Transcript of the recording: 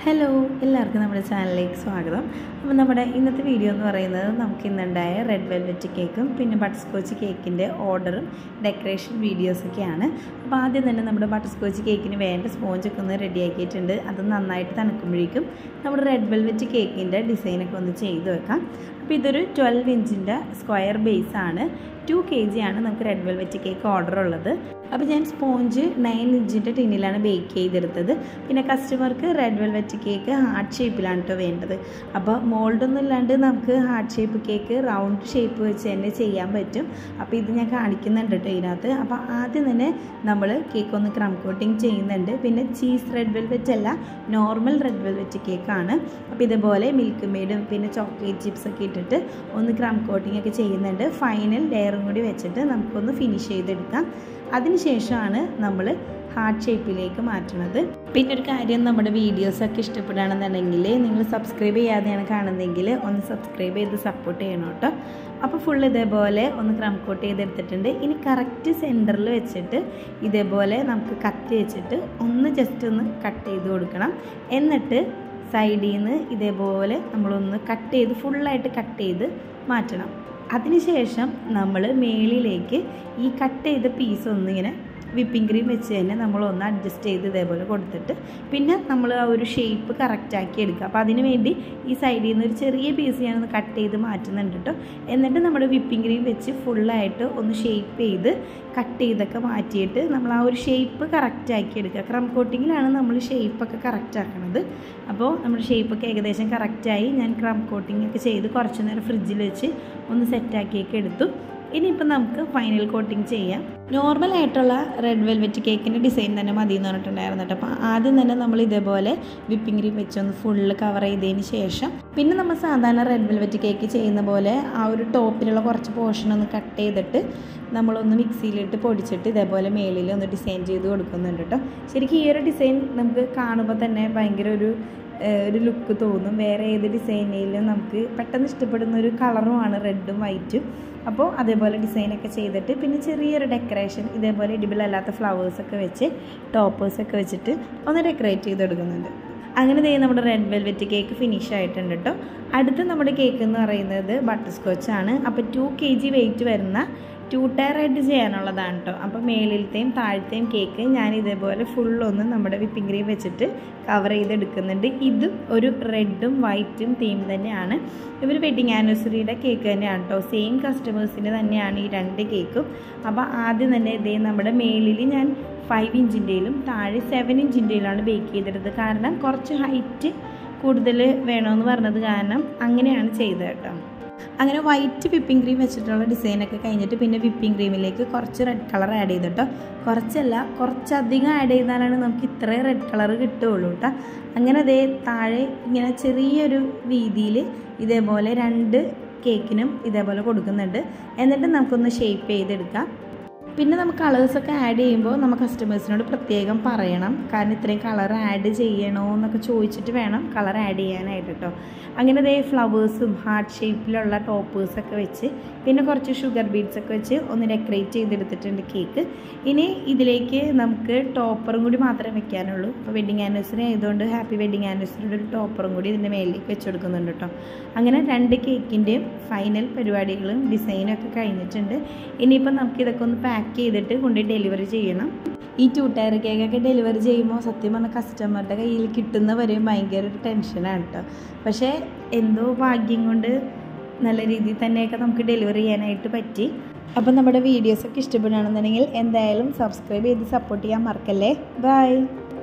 Hello, എല്ലാവർക്കും നമ്മുടെ ചാനലിലേക്ക് സ്വാഗതം. അപ്പോൾ നമ്മുടെ ഇന്നത്തെ വീഡിയോ എന്ന് പറയുന്നത് നമുക്ക് ഇന്നുണ്ടായ റെഡ് വെൽവെറ്റ് കേക്കും പിന്നെ ബട്ടർ സ്കോച്ച് കേക്കിൻ്റെ ഓർഡറും ഡെക്കറേഷൻ വീഡിയോസൊക്കെയാണ്. അപ്പോൾ ആദ്യം തന്നെ നമ്മുടെ ബട്ടർ സ്കോച്ച് കേക്കിന് വേണ്ട സ്പോഞ്ചൊക്കെ ഒന്ന് റെഡിയാക്കിയിട്ടുണ്ട്. അത് നന്നായിട്ട് തണുക്കുമ്പോഴേക്കും നമ്മുടെ റെഡ് വെൽവെറ്റ് കേക്കിൻ്റെ ഡിസൈനൊക്കെ ഒന്ന് ചെയ്ത് വെക്കാം. അപ്പോൾ ഇതൊരു 12 ഇഞ്ചിൻ്റെ സ്ക്വയർ ബേസാണ്. 2 kg ആണ് നമുക്ക് റെഡ് വെൽവെറ്റ് കേക്ക് ഓർഡർ ഉള്ളത്. അപ്പോൾ ഞാൻ സ്പോഞ്ച് 9 ഇഞ്ചിൻ്റെ ടിന്നിലാണ് ബേക്ക് ചെയ്തെടുത്തത്. പിന്നെ കസ്റ്റമർക്ക് റെഡ് വെൽവെറ്റ് കേക്ക് ഹാർട്ട് ഷേപ്പിലാണ് കേട്ടോ വേണ്ടത്. അപ്പോൾ മോൾഡൊന്നും ഇല്ലാണ്ട് നമുക്ക് heart shape cake round shape വെച്ച് തന്നെ ചെയ്യാൻ പറ്റും. അപ്പോൾ ഇത് ഞാൻ കാണിക്കുന്നുണ്ട് കേട്ടോ ഇതിനകത്ത്. അപ്പോൾ ആദ്യം തന്നെ നമ്മൾ കേക്ക് ഒന്ന് ക്രം കോട്ടിങ് ചെയ്യുന്നുണ്ട്. പിന്നെ ചീസ് റെഡ് വെൽവെറ്റ് അല്ല, നോർമൽ റെഡ് വെൽവെറ്റ് കേക്കാണ്. അപ്പോൾ ഇതുപോലെ മിൽക്ക് മെയ്ഡും പിന്നെ ചോക്ലേറ്റ് ചിപ്സൊക്കെ ഇട്ടിട്ട് ഒന്ന് ക്രം കോട്ടിങ് ഒക്കെ ചെയ്യുന്നുണ്ട്. ഫൈനൽ ലെയറും കൂടി വെച്ചിട്ട് നമുക്കൊന്ന് ഫിനിഷ് ചെയ്തെടുക്കാം. അതിനുശേഷമാണ് നമ്മൾ ഹാർട്ട് ഷേപ്പിലേക്ക് മാറ്റുന്നത്. പിന്നെ ഒരു കാര്യം, നമ്മുടെ വീഡിയോസൊക്കെ ഇഷ്ടപ്പെടുകയാണെന്നുണ്ടെങ്കിൽ നിങ്ങൾ സബ്സ്ക്രൈബ് ചെയ്യാതെയാണ് കാണുന്നതെങ്കിൽ ഒന്ന് സബ്സ്ക്രൈബ് ചെയ്ത് സപ്പോർട്ട് ചെയ്യണം കേട്ടോ. അപ്പോൾ ഫുൾ ഇതേപോലെ ഒന്ന് ക്രം കോട്ട് ചെയ്തെടുത്തിട്ടുണ്ട്. ഇനി കറക്റ്റ് സെൻറ്ററിൽ വെച്ചിട്ട് ഇതേപോലെ നമുക്ക് കത്തി വെച്ചിട്ട് ഒന്ന് ജസ്റ്റ് ഒന്ന് കട്ട് ചെയ്ത് കൊടുക്കണം. എന്നിട്ട് സൈഡിൽ നിന്ന് ഇതേപോലെ നമ്മളൊന്ന് കട്ട് ചെയ്ത് ഫുള്ളായിട്ട് കട്ട് ചെയ്ത് മാറ്റണം. അതിനുശേഷം നമ്മൾ മേളിലേക്ക് ഈ കട്ട് ചെയ്ത പീസ് ഒന്നിങ്ങനെ വിപ്പിംഗ് ക്രീം വെച്ച് തന്നെ നമ്മളൊന്ന് അഡ്ജസ്റ്റ് ചെയ്ത് ഇതേപോലെ കൊടുത്തിട്ട് പിന്നെ നമ്മൾ ആ ഒരു ഷേപ്പ് കറക്റ്റാക്കി എടുക്കുക. അപ്പോൾ അതിന് വേണ്ടി ഈ സൈഡിൽ നിന്ന് ഒരു ചെറിയ പീസ് ഞാനൊന്ന് കട്ട് ചെയ്ത് മാറ്റുന്നുണ്ട് കേട്ടോ. എന്നിട്ട് നമ്മൾ വിപ്പിംഗ് ക്രീം വെച്ച് ഫുള്ളായിട്ട് ഒന്ന് ഷേപ്പ് ചെയ്ത് കട്ട് ചെയ്തൊക്കെ മാറ്റിയിട്ട് നമ്മൾ ആ ഒരു ഷേപ്പ് കറക്റ്റാക്കി എടുക്കുക. ക്രം കോട്ടിങ്ങിലാണ് നമ്മൾ ഷേപ്പൊക്കെ കറക്റ്റ് ആക്കണത്. അപ്പോൾ നമ്മുടെ ഷേപ്പൊക്കെ ഏകദേശം കറക്റ്റായി. ഞാൻ ക്രം കോട്ടിംഗ് ഒക്കെ ചെയ്ത് കുറച്ച് നേരം ഫ്രിഡ്ജിൽ വെച്ച് ഒന്ന് സെറ്റാക്കിയൊക്കെ എടുത്തു. ഇനിയിപ്പോൾ നമുക്ക് ഫൈനൽ കോട്ടിങ് ചെയ്യാം. നോർമലായിട്ടുള്ള റെഡ് വെൽവെറ്റ് കേക്കിൻ്റെ ഡിസൈൻ തന്നെ മതി എന്ന് പറഞ്ഞിട്ടുണ്ടായിരുന്നു കേട്ടോ. അപ്പോൾ ആദ്യം തന്നെ നമ്മൾ ഇതേപോലെ വിപ്പിംഗ് ക്രീം വെച്ചൊന്ന് ഫുള്ള് കവർ ചെയ്തതിന് ശേഷം പിന്നെ നമ്മൾ സാധാരണ റെഡ് വെൽവെറ്റ് കേക്ക് ചെയ്യുന്ന പോലെ ആ ഒരു ടോപ്പിലുള്ള കുറച്ച് പോർഷൻ ഒന്ന് കട്ട് ചെയ്തിട്ട് നമ്മളൊന്ന് മിക്സിയിലിട്ട് പൊടിച്ചിട്ട് ഇതേപോലെ മേളിൽ ഒന്ന് ഡിസൈൻ ചെയ്ത് കൊടുക്കുന്നുണ്ട് കേട്ടോ. ശരിക്കും ഈ ഒരു ഡിസൈൻ നമുക്ക് കാണുമ്പോൾ തന്നെ ഭയങ്കര ഒരു ലുക്ക് തോന്നും. വേറെ ഏത് ഡിസൈനിലും നമുക്ക് പെട്ടെന്ന് ഇഷ്ടപ്പെടുന്ന ഒരു കളറുമാണ് റെഡും വൈറ്റും. അപ്പോൾ അതേപോലെ ഡിസൈനൊക്കെ ചെയ്തിട്ട് പിന്നെ ചെറിയൊരു ഡെക്കറേഷൻ ഇതേപോലെ എഡിബിൾ അല്ലാത്ത ഫ്ലവേഴ്സൊക്കെ വെച്ച് ടോപ്പേഴ്സൊക്കെ വെച്ചിട്ട് ഒന്ന് ഡെക്കറേറ്റ് ചെയ്ത് കൊടുക്കുന്നുണ്ട്. അങ്ങനെ നമ്മുടെ റെഡ് വെൽവെറ്റ് കേക്ക് ഫിനിഷ് ആയിട്ടുണ്ട് കേട്ടോ. അടുത്ത നമ്മുടെ കേക്ക് എന്ന് പറയുന്നത് ബട്ടർ സ്കോച്ചാണ്. അപ്പോൾ 2 kg വെയിറ്റ് വരുന്ന 2 ടയർ ആയിട്ട് ചെയ്യാനുള്ളതാണ് കേട്ടോ. അപ്പോൾ മേളിലത്തെയും താഴത്തെയും കേക്ക് ഞാൻ ഇതേപോലെ ഫുള്ളൊന്ന് നമ്മുടെ വിപ്പിംഗ് ക്രീം വെച്ചിട്ട് കവർ ചെയ്തെടുക്കുന്നുണ്ട്. ഇതും ഒരു റെഡും വൈറ്റും തീം തന്നെയാണ്. ഇവർ വെഡിങ് ആനിവേഴ്സറിയുടെ കേക്ക് തന്നെയാണ് കേട്ടോ. സെയിം കസ്റ്റമേഴ്സിൻ്റെ തന്നെയാണ് ഈ 2 കേക്കും. അപ്പോൾ ആദ്യം തന്നെ ഇതേ നമ്മുടെ മേളിൽ ഞാൻ 5 ഇഞ്ചിൻ്റെയിലും താഴെ 7 ഇഞ്ചിൻ്റെയിലാണ് ബേക്ക് ചെയ്തെടുത്തത്. കാരണം കുറച്ച് ഹൈറ്റ് കൂടുതൽ വേണമെന്ന് പറഞ്ഞത് കാരണം അങ്ങനെയാണ് ചെയ്തത് കേട്ടോ. അങ്ങനെ വൈറ്റ് വിപ്പിംഗ് ക്രീം വെച്ചിട്ടുള്ള ഡിസൈനൊക്കെ കഴിഞ്ഞിട്ട് പിന്നെ വിപ്പിംഗ് ക്രീമിലേക്ക് കുറച്ച് റെഡ് കളർ ആഡ് ചെയ്തിട്ടോ. കുറച്ചല്ല, കുറച്ചധികം ആഡ് ചെയ്താലാണ് നമുക്ക് ഇത്രയും റെഡ് കളർ കിട്ടുകയുള്ളൂ കേട്ടോ. അങ്ങനെ അതേ താഴെ ഇങ്ങനെ ചെറിയൊരു വീതിയിൽ ഇതേപോലെ 2 കേക്കിനും ഇതേപോലെ കൊടുക്കുന്നുണ്ട്. എന്നിട്ട് നമുക്കൊന്ന് ഷേപ്പ് ചെയ്തെടുക്കാം. പിന്നെ നമുക്ക് കളേഴ്സൊക്കെ ആഡ് ചെയ്യുമ്പോൾ നമ്മൾ കസ്റ്റമേഴ്സിനോട് പ്രത്യേകം പറയണം. കാരണം ഇത്രയും കളർ ആഡ് ചെയ്യണോ എന്നൊക്കെ ചോദിച്ചിട്ട് വേണം കളർ ആഡ് ചെയ്യാനായിട്ട് കേട്ടോ. അങ്ങനെ അതേ ഫ്ലവേഴ്സും ഹാർട്ട് ഷേപ്പിലുള്ള ടോപ്പേഴ്സൊക്കെ വെച്ച് പിന്നെ കുറച്ച് ഷുഗർ ബീഡ്സൊക്കെ വെച്ച് ഒന്ന് ഡെക്കറേറ്റ് ചെയ്തെടുത്തിട്ടുണ്ട് കേക്ക്. ഇനി ഇതിലേക്ക് നമുക്ക് ടോപ്പറും കൂടി മാത്രമേ വെക്കാനുള്ളൂ. അപ്പോൾ വെഡിങ് ആനിവേഴ്സറി ആയതുകൊണ്ട് ഹാപ്പി വെഡിങ് ആനിവേഴ്സറിയുടെ ഒരു ടോപ്പറും കൂടി ഇതിൻ്റെ മേലിലേക്ക് വെച്ച് കൊടുക്കുന്നുണ്ട് കേട്ടോ. അങ്ങനെ 2 കേക്കിൻ്റെയും ഫൈനൽ പരിപാടികളും ഡിസൈനൊക്കെ കഴിഞ്ഞിട്ടുണ്ട്. ഇനിയിപ്പോൾ നമുക്കിതൊക്കെ ഒന്ന് പാക്ക് ചെയ്തിട്ട് കൊണ്ട് ഡെലിവറി ചെയ്യണം. ഈ 2 ടയർ കേക്കൊക്കെ ഡെലിവറി ചെയ്യുമ്പോൾ സത്യം പറഞ്ഞാൽ കസ്റ്റമറുടെ കയ്യിൽ കിട്ടുന്നവരെയും ഭയങ്കര ഒരു ടെൻഷനാണ് കേട്ടോ. പക്ഷേ എന്തോ ഭാഗ്യം കൊണ്ട് നല്ല രീതിയിൽ തന്നെയൊക്കെ നമുക്ക് ഡെലിവറി ചെയ്യാനായിട്ട് പറ്റി. അപ്പം നമ്മുടെ വീഡിയോസൊക്കെ ഇഷ്ടപ്പെടുകയാണെന്നുണ്ടെങ്കിൽ എന്തായാലും സബ്സ്ക്രൈബ് ചെയ്ത് സപ്പോർട്ട് ചെയ്യാൻ മറക്കല്ലേ. ബൈ.